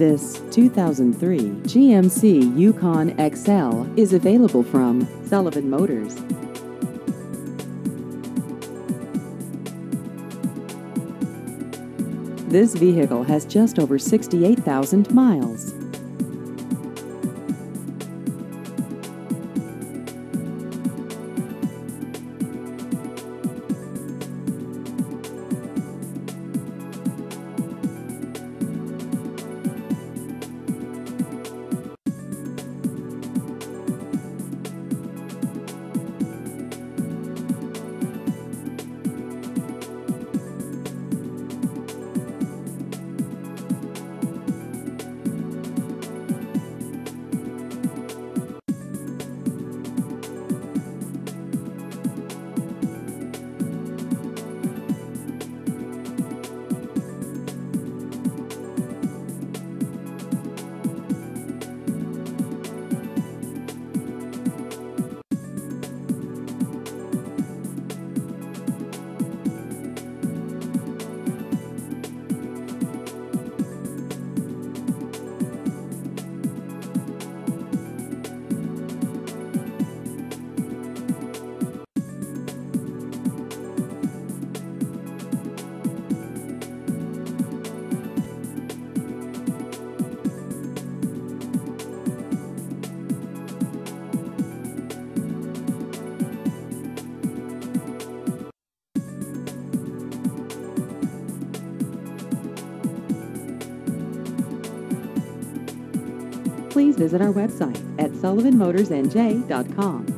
This 2003 GMC Yukon XL is available from Sullivan Motors. This vehicle has just over 68,000 miles. Please visit our website at sullivanmotorsnj.com.